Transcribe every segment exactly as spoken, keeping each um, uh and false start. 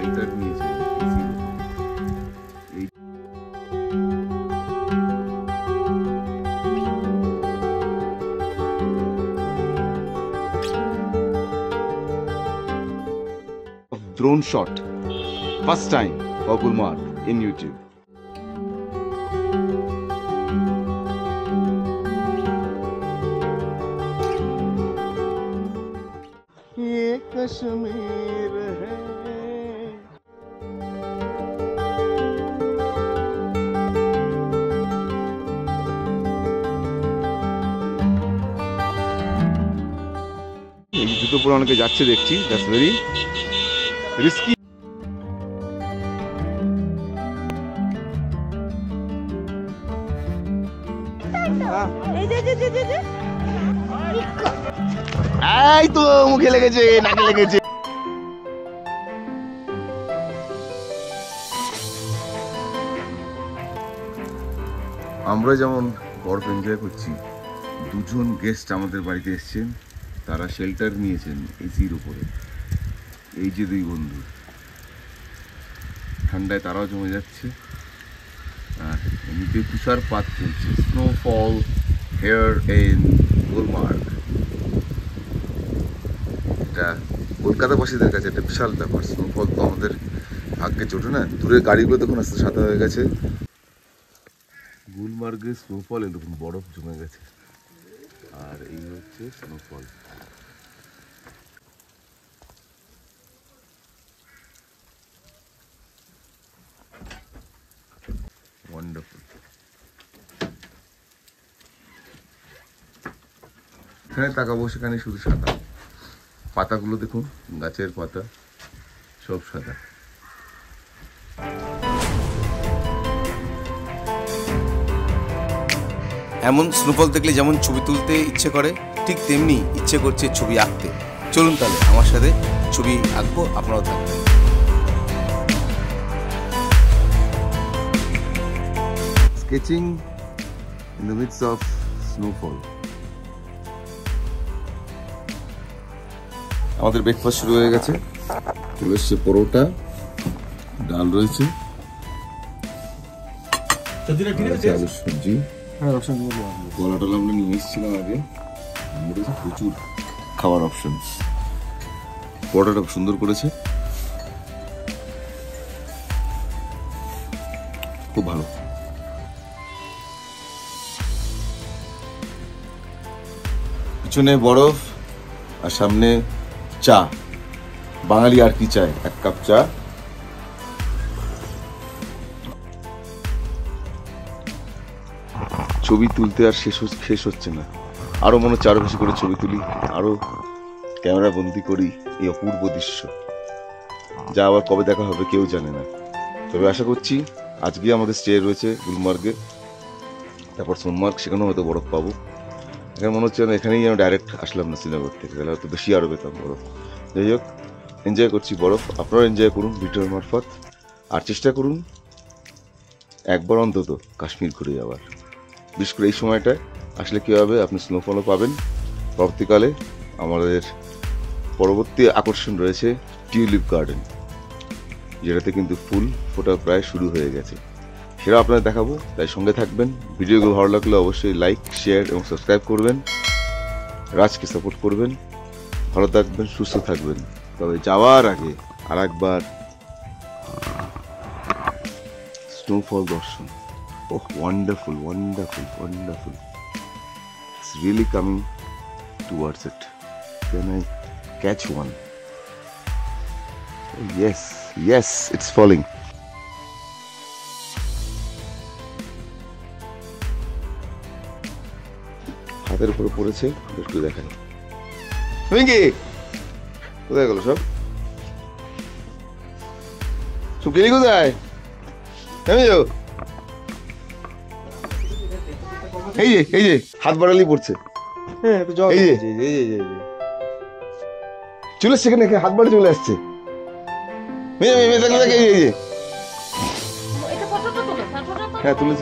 Shelter নিয়েছে এসির উপরে। এই drone shot, first time for Gulmarg in YouTube. ये कश्मीर है। এই জুতো পরে অনেকে যাচ্ছে দেখছি, দ্যাটস ভেরি রিস্কি। এই তো মুখে লেগেছে, নাকে লেগেছে। আমরা যেমন বরফ এনজয় করছি, দুজন গেস্ট আমাদের বাড়িতে এসেছেন, তারা শেল্টার নিয়েছেন এসির উপরে। এই যে দুই বন্ধু, ঠান্ডায় তারাও জমে যাচ্ছে, আর এমনিতে তুষারপাত চলছে, স্নোফল হেয়ার ইন গুলমার্গ। এটা কলকাতাবাসীদের কাছে একটা বিশাল ব্যাপার। স্নোফল তো আমাদের ভাগ্যে চোটে না। দূরের গাড়িগুলো দেখুন আস্তে সাদা হয়ে গেছে। গুলমার্গে স্নোফল এরকম বরফ জমে গেছে, আর এই হচ্ছে স্নোফল। ওয়ান্ডারফুল। এখানে তাকাবো, সেখানে শুধু সাদা। পাতাগুলো দেখুন, গাছের পাতা সব সাদা। এমন স্নোফল দেখলে যেমন ছবি তুলতে ইচ্ছে করে, ঠিক তেমনি ইচ্ছে করছে ছবি আঁকতে। চলুন তাহলে আমার সাথে ছবি আঁকবো, আপনারাও থাকবেন। Sketching in the midst of snowfall. আমাদের ব্রেকফাস্ট শুরু হয়ে গেছে। রয়েছে পরোটা, ডাল রয়েছে, আলুর সবজি, কলা টলা আমরা নিয়ে এসেছিলাম আগে। প্রচুর খাবার অপশন। পরোটাটা সুন্দর করেছে, খুব ভালো। পিছনে বরফ আর সামনে চা। বাঙালি আর কি চায়, এক কাপ চা। ছবি তুলতে আর শেষ শেষ হচ্ছে না। আরো মনে হচ্ছে আরো বেশি করে ছবি তুলি, আরো ক্যামেরা বন্দি করি এই অপূর্ব দৃশ্য, যা আবার কবে দেখা হবে কেউ জানে না। তবে আশা করছি আজকে আমাদের স্টে রয়েছে গুলমার্গে, তারপর সোনমার্গ, সেখানেও হয়তো বরফ পাবো। এখানে মনে হচ্ছে এখানেই যেন ডাইরেক্ট আসলাম না শ্রীনগর থেকে, তাহলে হয়তো বেশি আরো পেতাম বরফ। যাই হোক, এনজয় করছি বরফ, আপনারা এনজয় করুন ভিডিওর মারফত। আর চেষ্টা করুন একবার অন্তত কাশ্মীর ঘুরে যাওয়ার। বিশেষ করে এই সময়টায় আসলে কী হবে, আপনি স্নোফলও পাবেন। পরবর্তীকালে আমাদের পরবর্তী আকর্ষণ রয়েছে টিউলিপ গার্ডেন, যেটাতে কিন্তু ফুল ফোটা প্রায় শুরু হয়ে গেছে। সেটা আপনাদের দেখাবো, তাই সঙ্গে থাকবেন। ভিডিওগুলো ভালো লাগলে অবশ্যই লাইক, শেয়ার এবং সাবস্ক্রাইব করবেন। রাজকে সাপোর্ট করবেন। ভালো থাকবেন, সুস্থ থাকবেন। তবে যাওয়ার আগে আর একবার স্নোফল দর্শন। Oh, wonderful, wonderful, wonderful. It's really coming towards it. Can I catch one? Oh, yes, yes, it's falling. হাতের উপরে পড়েছে, একটু দেখাই। তুমি কি কোথায় গেল সব? সব গেলি কোথায়? এই যে এই যে হাত বাড়ালেই পড়ছে। চলে সেখানে হাত বাড়ি চলে আসছে। হ্যাঁ তুলেছি।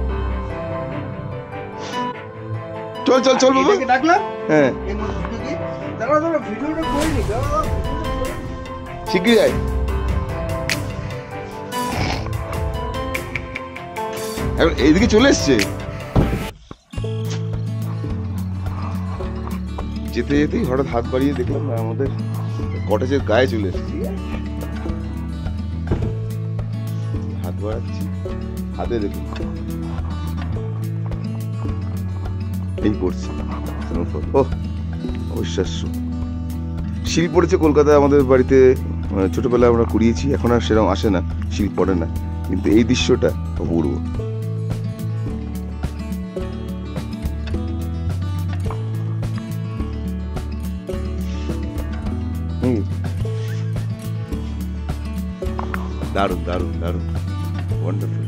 চল চল চল বাবা, ডাকলাম। হ্যাঁ শিগগিরই যাই। এখন এইদিকে চলে এসছে। যেতে যেতেই হঠাৎ হাত বাড়িয়ে দেখলাম আমাদের কটেজের গায়ে চলে এসেছি। হাত বাড়াচ্ছি, হাতে দেখুন এই পড়ছে স্নোফল। ও অবিশ্বাস্য। শিল পড়েছে কলকাতায় আমাদের বাড়িতে, ছোটবেলায় আমরা কুড়িয়েছি, এখন আর সেরকম আসে না, শিল পড়ে না, কিন্তু এই দৃশ্যটা অপূর্ব। দারুণ দারুণ দারুণ, ওয়ান্ডারফুল।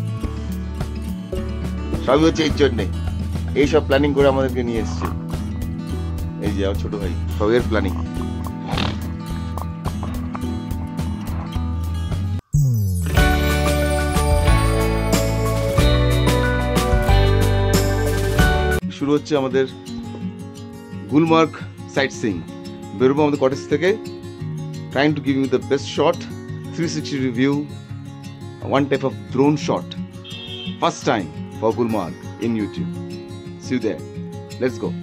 সবই হচ্ছে এর জন্যে, এইসব প্ল্যানিং করে আমাদেরকে নিয়ে এসছে। এই যে আমার ছোট ভাই, সব এর প্ল্যানিং। শুরু হচ্ছে আমাদের গুলমার্গ সাইট সিইং। বেরোবো আমাদের কটেজ থেকে, trying to give you the best shot, three sixty review, one type of drone shot. First time for Gulmarg in YouTube. See you there. Let's go.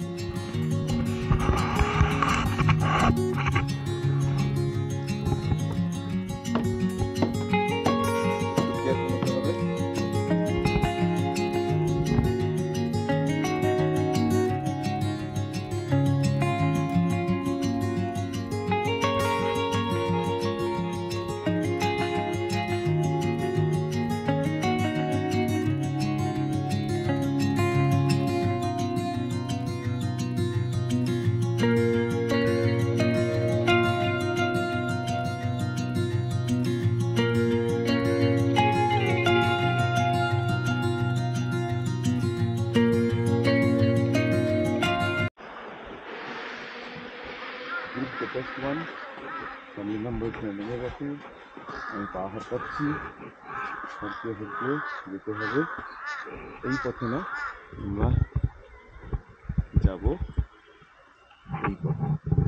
The first one, family members নেমে গেছে, আমি পা হাঁটাচ্ছি, হাঁটতে হাঁটতে যেতে হবে এই পথে না, আমরা যাব এই পথে।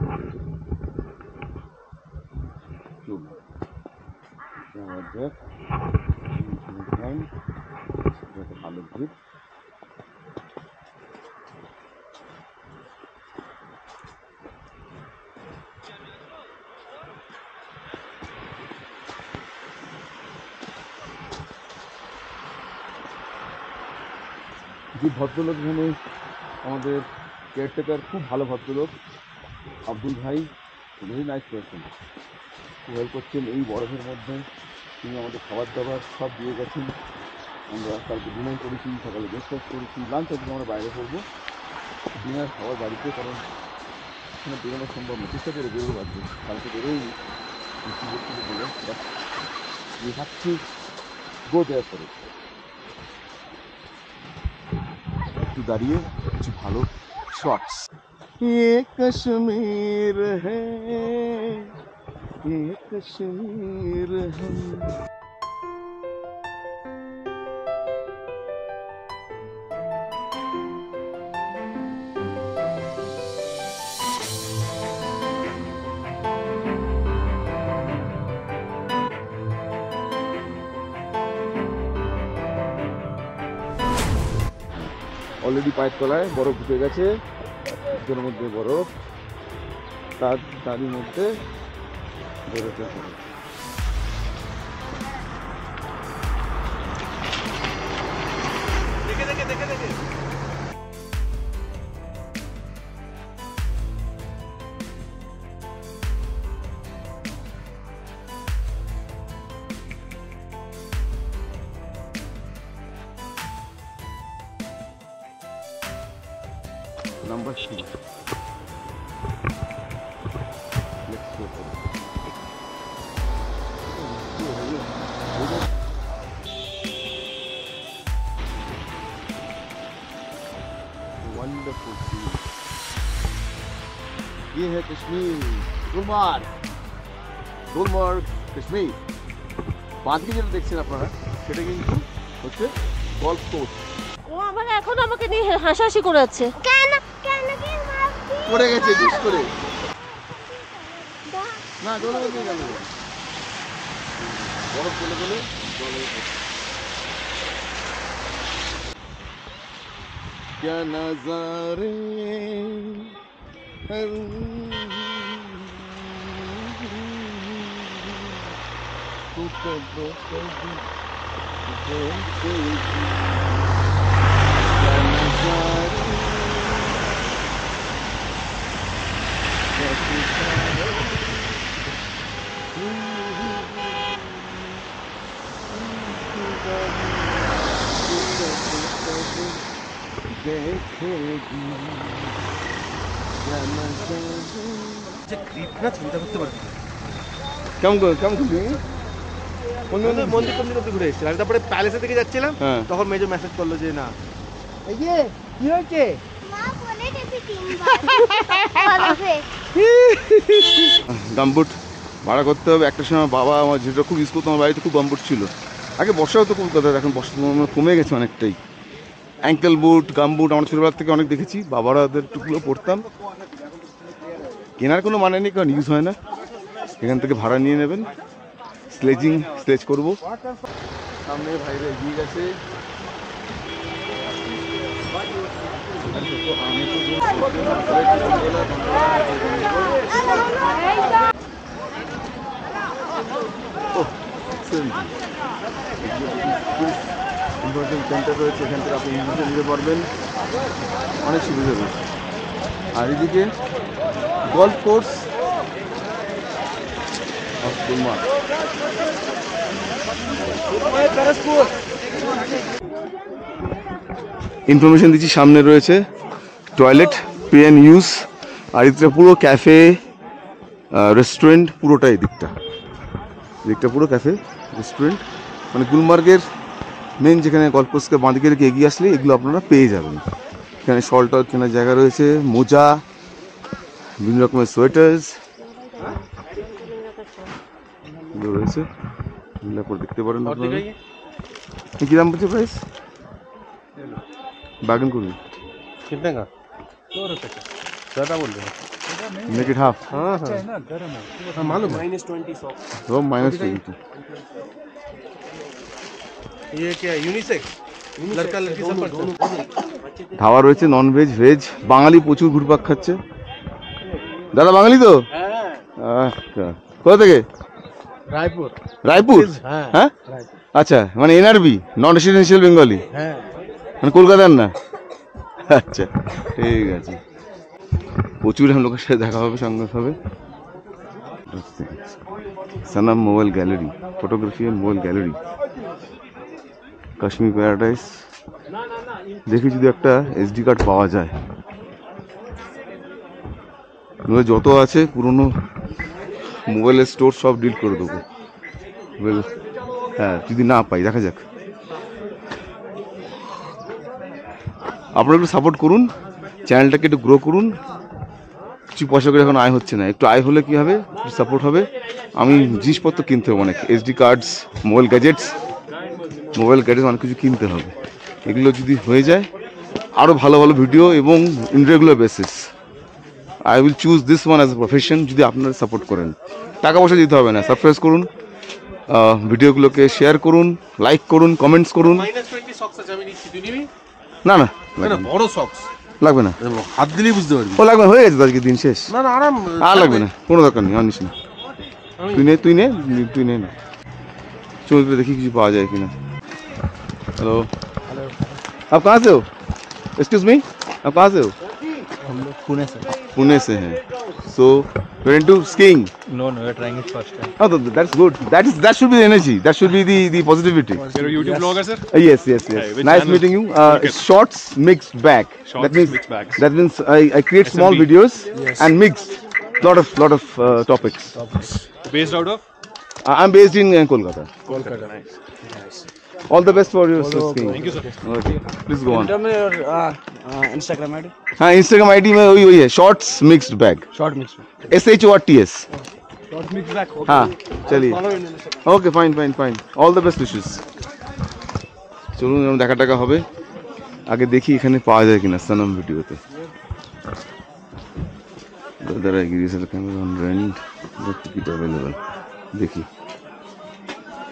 আমাদের ভালো গ্রুপ। যে ভদ্রলোক এখানে আমাদের কেয়ারটেকার, খুব ভালো ভদ্রলোক, আব্দুল ভাই, ভেরি নাইস পারসন, খুব হেল্প করছেন এই বরফের মধ্যে। তিনি আমাদের খাবার দাবার সব দিয়ে গেছেন। আমরা কালকে ডিনার করেছি, সকালে ব্রেকফাস্ট করেছি, লাঞ্চ আজকে আমরা বাইরে করবো, ডিনার খাওয়ার বাড়িতে, কারণ এখানে বেরোনো সম্ভব না। চেষ্টা করে বেরোবো আজকে, কালকে বেরোয়নি বলে, but we have to go there for it. একটু দাঁড়িয়ে কিছু ভালো শর্টস। ये कश्मीर है, ये कश्मीर है। অলরেডি পায়ের তলায় বরফ ঢুকে গেছে, এর মধ্যে বরফ, তার তারই মধ্যে বেরোতে হবে। দেখে দেখে দেখে দেখে number two. Let's go for it. Wonderful scene. ये है कश्मीर, गुलमार्ग, गुलमार्ग कश्मीर। বাঁধকে যেটা দেখছেন আপনারা, সেটা কিন্তু হচ্ছে গল্ফ কোর্স। ও আমাকে এখন আমাকে নিয়ে হাসাহাসি করেছে। কেন কেন কি মারছি? পড়ে গেছে ডিস করে। না জলে বসে গেল। বরফ গলে গলে জলে क्या नजारे तू कब कभी देखेगी क्या नजारे কেমন করে কেমন করবি মন্দির মন্দির মন্দির অব্দি ঘুরে এসেছিলাম তারপরে প্যালেসের দিকে যাচ্ছিলাম হ্যাঁ। তখন মেজো মেসেজ করলো যে না এই যে কি হয়েছে গামবুট ভাড়া করতে হবে। একটা সময় বাবা আমার যেটা খুব ইউজ করতো, আমার বাড়িতে খুব গামবুট ছিল আগে। বর্ষা হতো কলকাতায়, এখন বর্ষা কমে গেছে অনেকটাই। অ্যাঙ্কেল বুট, গামবুট আমরা ছোটোবেলার থেকে অনেক দেখেছি, বাবারা ওদের টুকগুলো পরতাম। কেনার কোনো মানে নেই, কারণ ইউজ হয় না। এখান থেকে ভাড়া নিয়ে নেবেন, স্লেজিং স্লেজ করবো। সামনে ভাইরা এগিয়ে গেছে। সেন্টার রয়েছে, এখান থেকে আপনি ইনফরমেশন নিতে পারবেন, অনেক সুবিধা রয়েছে। আর এদিকে গল্ফ কোর্স ইনফরমেশন দিচ্ছি। সামনে রয়েছে টয়লেট, পে অ্যান্ড ইউজ। আর এদিকটা পুরো ক্যাফে রেস্টুরেন্ট, পুরোটা এই দিকটা দিকটা পুরো ক্যাফে রেস্টুরেন্ট। মানে গুলমার্গের মেন যেখানে গল্ফ কোর্সকে বাঁদিকে রেখে এগিয়ে আসলে এগুলো আপনারা পেয়ে যাবেন। এখানে শল টল কেনার জায়গা রয়েছে, মোজা, বিভিন্ন রকমের সোয়েটার্স এগুলো রয়েছে, এগুলো পরে দেখতে পারেন আপনারা। কি দাম বলছে প্রাইস? बार्गेन करूँ कितने का? सौ रुपये का ज़्यादा बोल रहे हैं। Make it half. हाँ हाँ हाँ मालूम माइनस ट्वेंटी सौ वो माइनस ट्वेंटी। ये क्या है? यूनिसेक्स लड़का लड़की सब पढ़ते हैं। খাওয়া রয়েছে নন ভেজ ভেজ। বাঙালি প্রচুর ঘুরপাক খাচ্ছে। দাদা বাঙালি তো? আচ্ছা, কোথা থেকে? রায়পুর। রায়পুর? হ্যাঁ হ্যাঁ আচ্ছা, মানে এনআরবি, নন রেসিডেন্সিয়াল বেঙ্গলি, হ্যাঁ মানে কলকাতার না? আচ্ছা ঠিক আছে। প্রচুর हम लोगों সাথে দেখা হবে, সঙ্গে হবে। Sanam mobile gallery, photography and mobile gallery, Kashmir paradise. দেখি যদি একটা এসডি কার্ড পাওয়া যায়। যত আছে পুরনো মোবাইলের স্টোর সব ডিল করে দেবো। হ্যাঁ, যদি না পাই দেখা যাক। আপনারা একটু সাপোর্ট করুন, চ্যানেলটাকে একটু গ্রো করুন। কিছু পয়সা করে এখন আয় হচ্ছে না, একটু আয় হলে কি হবে, সাপোর্ট হবে। আমি জিনিসপত্র কিনতে হবে অনেক, SD cards, mobile gadgets, mobile gadgets অনেক কিছু কিনতে হবে। এগুলো যদি হয়ে যায়, আরও ভালো ভালো ভিডিও এবং in regular basis I will choose this one as a profession. যদি আপনারা সাপোর্ট করেন, টাকা পয়সা দিতে হবে না, সাবস্ক্রাইব করুন, ভিডিওগুলোকে শেয়ার করুন, লাইক করুন, কমেন্টস করুন। মাইনাস টোয়েন্টি সক্স আছে, আমি নিচ্ছি, তুই নিবি? না না না বড় সক্স লাগবে না, হাত দিলেই বুঝতে পারবি। ও লাগবে, হয়ে গেছে আজকে দিন শেষ। না না আরাম, আর লাগবে না, কোনো দরকার নেই, আর নিস না। তুই নে তুই নে তুই নে না। চল দেখি কিছু পাওয়া যায় কিনা। हेलो आप कहाँ से हो? एक्सक्यूज मी, आप कहाँ से हो? हम लोग पुणे से। पुणे से हैं। So we're into skiing. No, no, we're trying it first time. Oh, th- that's good. That is that should be the energy. That should be the the positivity. You're a YouTube blogger, sir? Uh, yes, yes, yes. Hey, which nice channel? meeting you. Uh, Okay. Shorts mixed bag. Shorts that means mixed bags. that means I, I create small S M B. videos and mixed lot of lot of uh, topics. Based out of? Uh, I'm based in uh, Kolkata. Kolkata. Nice. All the best for your skiing. Thank you, sir. Okay, please go on. Tell me your uh, uh, Instagram I D. हाँ, Instagram I D में वही वही है, shorts mixed bag. Short mix. S H O R T S. Short mix back. हाँ चलिए, okay fine fine fine, all the best wishes. চলুন যেমন দেখা টাকা হবে, আগে দেখি এখানে পাওয়া যায় কিনা সনম ভিডিওতে। Whether I give you the camera on rent, the ticket available. देखिए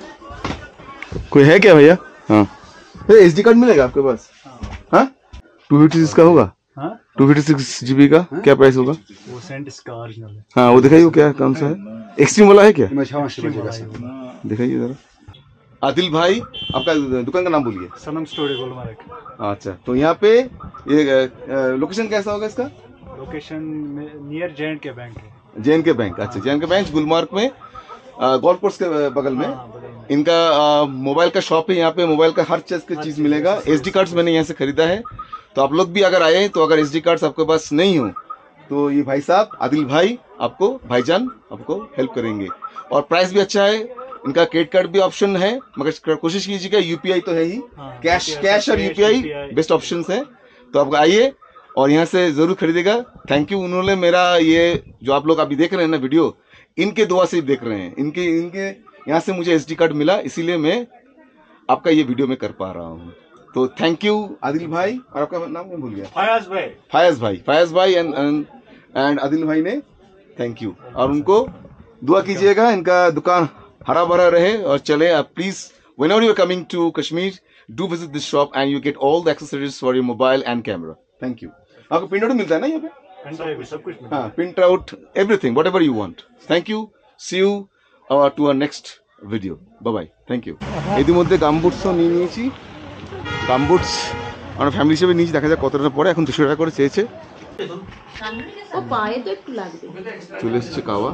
कोई है क्या भैया? हाँ, एस डी कार्ड मिलेगा आपके पास? हाँ, टू फिफ्टी सिक्स का होगा? हाँ टू फिफ्टी सिक्स जीबी का क्या प्राइस होगा? वो सेंट इसका ओरिजिनल है। हाँ वो दिखाइए, वो क्या कौन सा है? एक्सट्रीम वाला है क्या? दिखाइए जरा। आदिल भाई, आपका दुकान का नाम बोलिए। सनम स्टोरी गुलमर्ग। अच्छा, तो यहाँ पे ये लोकेशन कैसा होगा इसका? Location near J and K bank है। जे एंड के बैंक, अच्छा जे एंड के बैंक गुलमार्ग में, गोल्फ कोर्स के बगल में। हाँ, बगल में। इनका मोबाइल का शॉप है, यहाँ पे मोबाइल का हर चीज की चीज मिलेगा। एसडी कार्ड्स मैंने यहाँ से खरीदा है, तो आप लोग भी अगर आए तो अगर एसडी कार्ड्स आपके पास नहीं हो तो ये भाई साहब आदिल भाई आपको, भाईजान आपको हेल्प करेंगे। और प्राइस भी अच्छा है, इनका क्रेडिट कार्ड भी ऑप्शन है, मगर कोशिश कीजिएगा यूपीआई तो है ही, हाँ, कैश कैश और यूपीआई बेस्ट ऑप्शंस है। तो आप आइए और यहाँ से जरूर खरीदेगा। थैंक यू, उन्होंने मेरा ये जो आप लोग अभी देख रहे हैं ना वीडियो, इनके दुआ से देख रहे हैं, इनके इनके यहाँ से मुझे एसडी कार्ड मिला, इसीलिए मैं आपका ये वीडियो में कर पा रहा हूँ। तो थैंक यू आदिल भाई, और आपका नाम मैं भूल गया। फयाज भाई। फयाज भाई, फयाज भाई एंड एंड आदिल भाई ने थैंक यू, और उनको दुआ कीजिएगा इनका दुकान हरा भरा रहे और चले। आप please whenever you are coming to Kashmir, do visit this shop and you get all the accessories for your mobile and camera. Thank you. आपको प्रिंट आउट मिलता है ना यहाँ पे? सब कुछ। हाँ, print out everything whatever you want. Thank you. See you uh, to our next video. Bye bye. Thank you. ইতিমধ্যে গামবুটসও নিয়ে নিয়েছি। গামবুটস আমরা ফ্যামিলি হিসেবে নিয়েছি, দেখা যাক কত টাকা পড়ে। এখন দুশো টাকা করে চেয়েছে। ও পায়ে তো একটু লাগবে। চলে এসছে কাওয়া।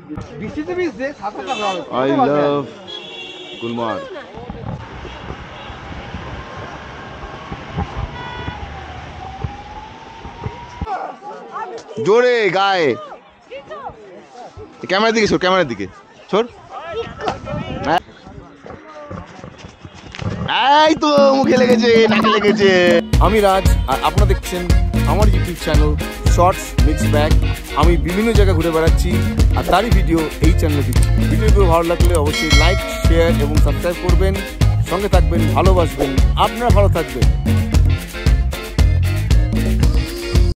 I love Gulmarg. জোরে গায়ে, ক্যামেরার দিকে ছোড়, ক্যামেরার দিকে ছোড়। এই তো মুখে লেগেছে, নাকে লেগেছে। আমি রাজ, আর আপনারা দেখছেন আমার YouTube channel shorts mix bag. আমি বিভিন্ন জায়গায় ঘুরে বেড়াচ্ছি, আর তারই ভিডিও এই চ্যানেলে দিচ্ছি। ভিডিওগুলো ভালো লাগলে অবশ্যই লাইক, শেয়ার এবং সাবস্ক্রাইব করবেন। সঙ্গে থাকবেন, ভালোবাসবেন। আপনারা ভালো থাকবেন।